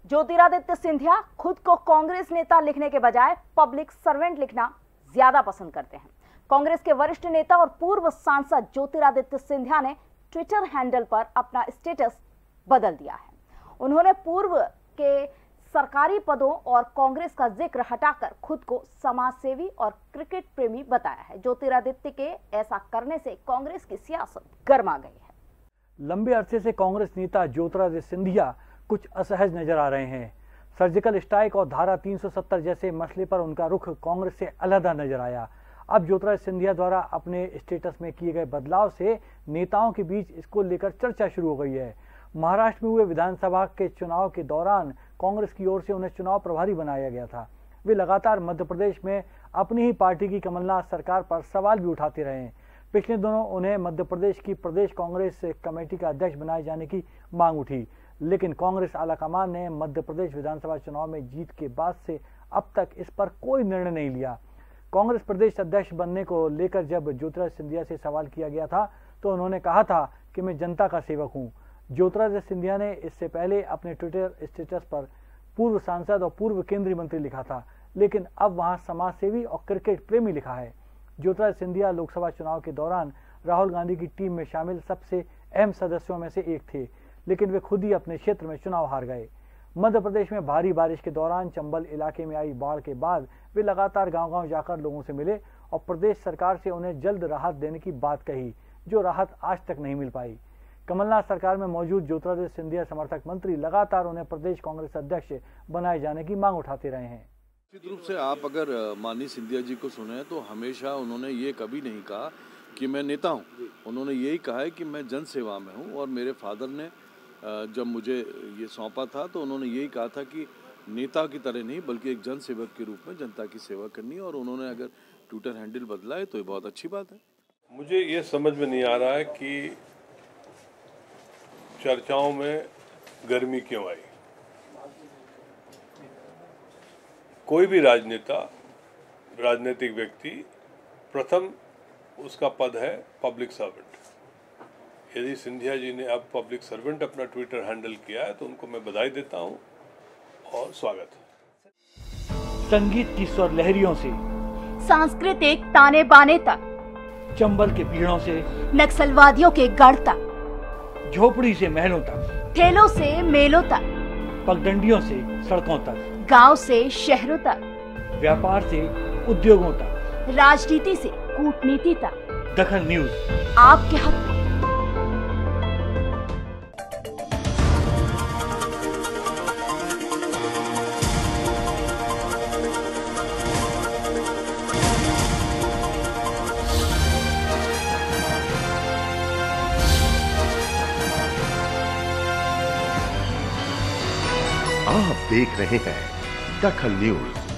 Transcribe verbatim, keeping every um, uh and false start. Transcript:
ज्योतिरादित्य सिंधिया खुद को कांग्रेस नेता लिखने के बजाय पब्लिक सर्वेंट लिखना ज्यादा पसंद करते हैं। कांग्रेस के वरिष्ठ नेता और पूर्व सांसद ज्योतिरादित्य सिंधिया ने ट्विटर हैंडल पर अपना स्टेटस बदल दिया है। उन्होंने पूर्व के सरकारी पदों और कांग्रेस का जिक्र हटाकर खुद को समाजसेवी और क्रिकेट प्रेमी बताया है। ज्योतिरादित्य के ऐसा करने से कांग्रेस की सियासत गर्मा गई है। लंबे अरसे से कांग्रेस नेता ज्योतिरादित्य सिंधिया कुछ असहज नजर आ रहे हैं। सर्जिकल स्ट्राइक और धारा तीन सौ सत्तर जैसे मसले पर उनका रुख कांग्रेस से अलग नजर आया। अब ज्योतिरादित्य सिंधिया द्वारा अपने स्टेटस में किए गए बदलाव से नेताओं के बीच इसको लेकर चर्चा शुरू हो गई है। महाराष्ट्र में हुए विधानसभा के चुनाव के दौरान कांग्रेस की ओर से उन्हें चुनाव प्रभारी बनाया गया था। वे लगातार मध्य प्रदेश में अपनी ही पार्टी की कमलनाथ सरकार पर सवाल भी उठाते रहे हैं। पिछले दिनों उन्हें मध्य प्रदेश की प्रदेश कांग्रेस कमेटी का अध्यक्ष बनाए जाने की मांग उठी, लेकिन कांग्रेस आलाकमान ने मध्य प्रदेश विधानसभा चुनाव में जीत के बाद से अब तक इस पर कोई निर्णय नहीं लिया। कांग्रेस प्रदेश अध्यक्ष बनने को लेकर जब ज्योतिरादित्य सिंधिया से सवाल किया गया था तो उन्होंने कहा था कि मैं जनता का सेवक हूं। ज्योतिरादित्य सिंधिया ने इससे पहले अपने ट्विटर स्टेटस पर पूर्व सांसद और पूर्व केंद्रीय मंत्री लिखा था, लेकिन अब वहां समाजसेवी और क्रिकेट प्रेमी लिखा है। ज्योतिरादित्य सिंधिया लोकसभा चुनाव के दौरान राहुल गांधी की टीम में शामिल सबसे अहम सदस्यों में से एक थे, लेकिन वे खुद ही अपने क्षेत्र में चुनाव हार गए। मध्य प्रदेश में भारी बारिश के दौरान चंबल इलाके में आई बाढ़ के बाद वे लगातार गांव-गांव जाकर लोगों से मिले और प्रदेश सरकार से उन्हें जल्द राहत देने की बात कही, जो राहत आज तक नहीं मिल पाई। कमलनाथ सरकार में मौजूद ज्योतिरादित्य सिंधिया समर्थक मंत्री लगातार उन्हें प्रदेश कांग्रेस अध्यक्ष बनाए जाने की मांग उठाते रहे हैं। निश्चित रूप से आप अगर माननीय सिंधिया जी को सुने तो हमेशा उन्होंने ये कभी नहीं कहा कि मैं नेता हूँ। उन्होंने यही कहा है कि मैं जन सेवा में हूँ, और मेरे फादर ने जब मुझे ये सौंपा था तो उन्होंने यही कहा था कि नेता की तरह नहीं बल्कि एक जन सेवक के रूप में जनता की सेवा करनी है, और उन्होंने अगर ट्विटर हैंडल बदला है तो ये बहुत अच्छी बात है। मुझे ये समझ में नहीं आ रहा है कि चर्चाओं में गर्मी क्यों आई। कोई भी राजनेता राजनीतिक व्यक्ति प्रथम उसका पद है पब्लिक सर्वेंट। यदि सिंधिया जी ने अब पब्लिक सर्वेंट अपना ट्विटर हैंडल किया है तो उनको मैं बधाई देता हूं और स्वागत है। संगीत की स्वर लहरियों से सांस्कृतिक ताने बाने तक, चंबल के पीड़ों से नक्सलवादियों के गढ़ तक, झोपड़ी से महलों तक, ठेलों से मेलों तक, पगडंडियों से सड़कों तक, गांव से शहरों तक, व्यापार से उद्योगों तक, राजनीति से कूटनीति तक, दखल न्यूज आपके हक में। आप देख रहे हैं दखल न्यूज।